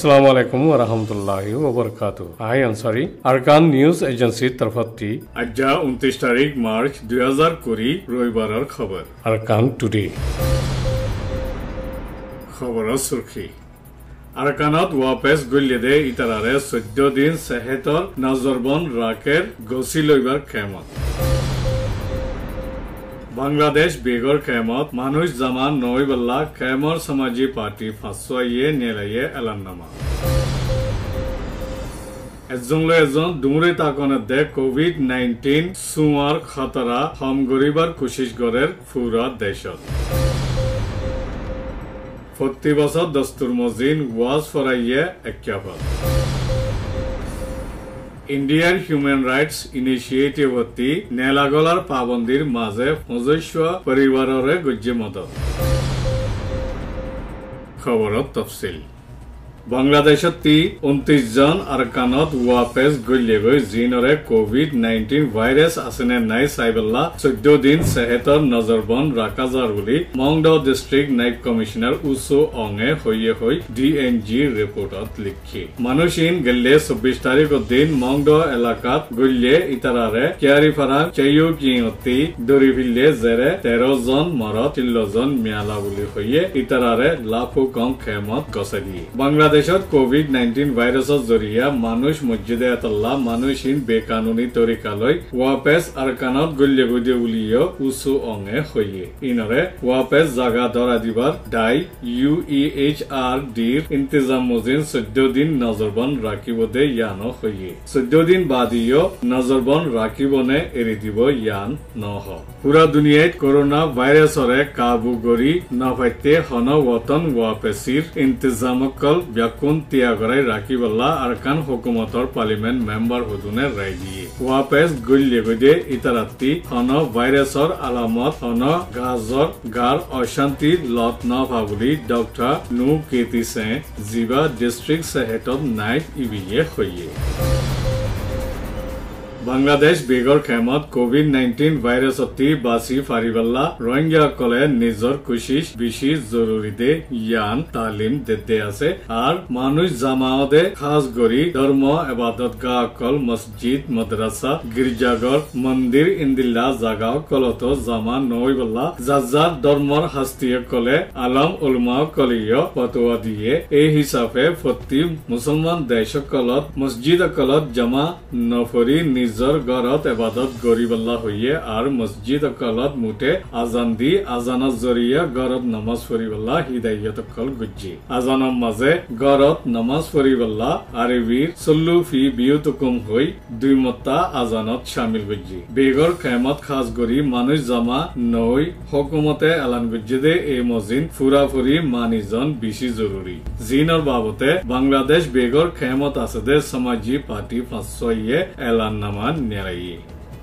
Assalamu alaikum wa rahmatullahi wa barakatuh. I Ansari, Arkan News Agency तरफती আজ্জা 29 তারিখ March 2020 রবিবারের খবর Arkan Today খবরের সুরখি আরকানত ওয়াপেস গলিয়ে ইতারারে 14 দিন সেহেতর নজরবন রাকের গসি লইবার খেমত বাংলাদেশ বেগর খেমত মানুষ জামান নইবল্লা খেমর সমাজি পার্টি ফাঁসুয়াইয়ে নেলাইয়ে এলান্নামা এজন দুমরে তাকনে দে কোভিড-19 সুমার খতরা হম গরিবার কোশিশ গরের পুরা দেশত প্রতি বছর দস্তুর মজিন ওয়াজ ফরাইয়ে এক্যাফত ইন্ডিয়ার হিউম্যান রাইটস ইনিশিয়েটিভ হতি নেলাগলার পাবন্দির মাঝে মজস্ব পরিবাররে গজ্জে মদত খবরত তফসিল বাংলাদেশত 29 জন আরকানত ওয়াপেস গলিয়ে গই জিনরে কোভিড-19 ভাইরাস আসেনে নাই সাইবল্লা 14 দিন সেহেতর নজরবন রাখা যার বলি মংডাও ডিস্ট্রিক্ট নাইব কমিশনার উসো অঙে হইয়ে হই ডিএনজি রিপোর্টত লিখি মানুষিন গেলে 24 তারিখ দিন মংডাও এলাকাত গলিয়ে ইতারারে কিয়ারিফারা চেয়ু কিয়তি দরি ফিলে জেরে 13 জন মরত 13 জন মিয়ালা বলি হইয়ে ইতারারে লাফু কম খেমত গছালি বাংলাদেশ কোভিড-19 ভাইরাসের জরিয়া মানুষ মসজিদে আতাল্লাহ মানুষিন বেকানুনি তরিকালৈ ওয়াপেস আরকানত গলিয়ে গদিয়ে উলিও উসু অঙে হইয়ে ইনরে ওয়াপেস জাগা ধরা দিবার ডাই UEHRDৰ ইন্তজাম মজিন 14 দিন নজরবন রাখিবদে ইয়ানো হইয়ে 14 দিন বাদিও নজরবন রাখিবনে এৰি দিব ইয়ান নহ পুরা দুনিয়াত করোনা ভাইরাসরে কাবু গরি নফাইতে হন ওতন ওয়াপেসির ইন্তজামকল ব্যাকুন তিয়াগরাই রাখিবল্লা আরকান হুকুমতর পার্লিমেন্ট মেম্বার হুদুনে রায় দিয়ে ওয়াপেস গলিয়ে গদে ইতারাতি হন ভাইরাসর আলামত হন গাজর গার অশান্তি লত নভাবুলি ডক্টর নু কেতিসে জিবা ডিস্ট্রিক্ট সেহেটত নাইট ইবিয়ে হইয়ে বাংলাদেশ বেগর খেমত কোভিড-19 ভাইরাসতি বাসি ফারিবাল্লা রোহিঙ্গা কলে নিজর কোশিশ বেশি জরুরি দে ইয়ান তালিম দেতে আছে আর মানুষ জামাওদে খাস গরি ধর্ম ইবাদত গাহ কল মসজিদ মাদ্রাসা গির্জাঘর মন্দির ইন্দিল্লা জাগা কলত জামা নইবল্লা জাজার ধর্মর হাস্তিয়ে কলে আলম উলমা কলিয় ফতোয়া দিয়ে এই হিসাবে প্রতি মুসলমান দেশ কলত মসজিদ কলত জমা নফরি নিজর গরত ইবাদত গরিবল্লা হইয়ে আর মসজিদ কলত মুটে আজান দি আজানত জরিয়া গরত নামাজ পড়িবল্লা হিদায়াত কল গুজি আজানৰ মাঝে গরত নামাজ পড়িবল্লা আরবির সল্লু ফি বিয়ুতুকুম হই দুই মত্তা আজানত শামিল গুজি বেগর কিয়ামত খাস গরি মানুষ জামা নই হুকুমতে এলান গুজি দে এই মজিন ফুরাফুরি মানিজন বেশি জরুরি জিনর বাবতে বাংলাদেশ বেগর কিয়ামত আছে দে সমাজি পার্টি ফাঁসইয়ে এলান নামা নেরাইয়ে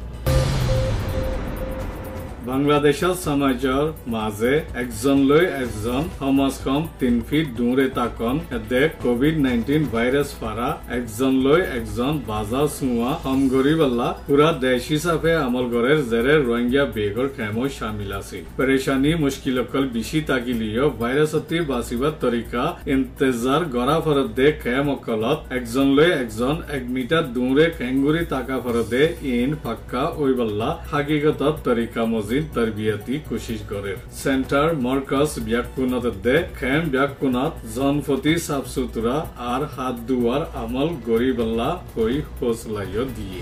বাংলাদেশের সমাজের মাঝে একজন লৈ একজন সমাজ কম 3 ফিট দূরে তাকন এতে কোভিড-19 ভাইরাস ফারা একজন লৈ একজন বাজার সুয়া হম গরিবল্লা পুরা দেশ হিসাবে আমল গরের জেরে রোহিঙ্গা বেগর খেমো শামিল আছে পরেশানি মুশকিলকল বেশি তাকিলিও ভাইরাসতি বাঁচিবার তরিকা ইন্তজার গড়া ফরত দে খেমকলত একজন লৈ একজন 1 মিটার দূরে খেঙ্গুরি তাকা ফরদে ইন পাক্কা ওইবল্লা হাকিকতত তরিকা মজিদ তরবিয়তি কোশিশ করে সেন্টার মার্কাস ব্যাকুনাত দে খেম ব্যাকুনাত জনফতি সাফ সুতরা আর হাত দুয়ার আমল গরিবল্লা হই হোসলাইও দিয়ে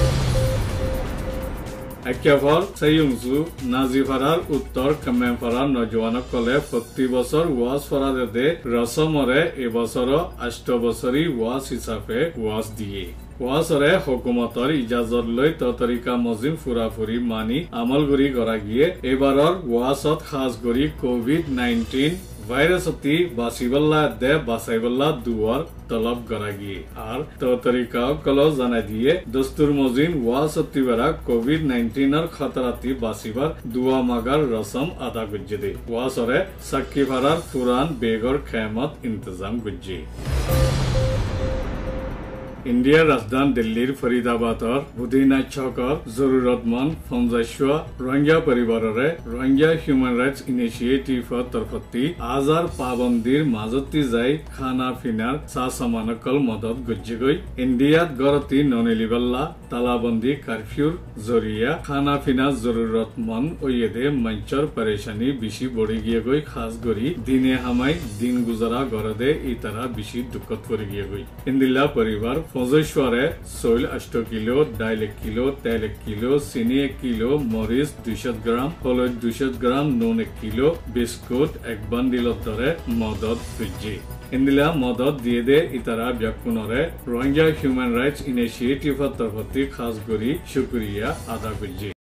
একেফল সাইয়ুংসু নাজিফারার উত্তর কামেফারার নজওয়ানক কলে প্রতি বছর ওয়াজ ফরাদে দে রসমরে এবছর 8 বছরই ওয়াজ হিসাবে ওয়াজ দিয়ে ওয়াজরে হুকুমতর ইজাজত লৈ তরিকা মজিম ফুরাফুরি মানি আমল গরি গড়া গিয়ে এবারর ওয়াজত খাস গরি কোভিড-19 ভাইরাসতি বাঁচিবল্লা দে বাঁচাইবল্লা দুয়ার তলব করা গিয়ে আর তরিকা কল জানা দিয়ে দস্তুর মজিন ওয়াজতি বেড়া কোভিড-19 এর খতরাতি বাঁচিবার দুয়া মাগার রসম আদা গুজ্জে দে ওয়াজরে সাক্ষী ফারার পুরান বেগর খেমত ইন্তজাম গুজ্জে ইণ্ডিয়াৰ ৰাজধানী দিল্লীৰ ফৰিদাবাদৰ বুধিনাথ চকৰ জৰুৰতমন্দ 50 रोहिंग्या परिवाररे रोहिंग्या ह्यूमन राइट्स इनिशिएटिव तरफती आजार पाबंदीर माजती जाय खाना फिनार सा सामानकल मदद गज्जिगৈ इंडियात गरती ननेलिबल्ला तालाबंदी कर्फ्यूर जरिया खाना फिना जरूरतमंद ओयेदे मंचर परेशानी बिशी बढी गियगৈ खास गरी दिने हामाय दिन गुजारा गरदे इतारा बिशी दुखत परि गियगৈ इंदिल्ला परिवार फजेश्वरे सोइल 8 किलो दाइल 1 किलो तेल 1 किलो चीनी 1 किलो मरीच 200 ग्राम हलद 200 ग्राम नून 1 किलो बिस्कुट 1 बान्डिलर दरे मदद खुजी इंदिला मदद दिए दे इतारा ब्याकुनरे रोहिंग्या ह्यूमन राइट्स इनिशिएटिव तरफती खास गरी शुक्रिया अदा खुजी।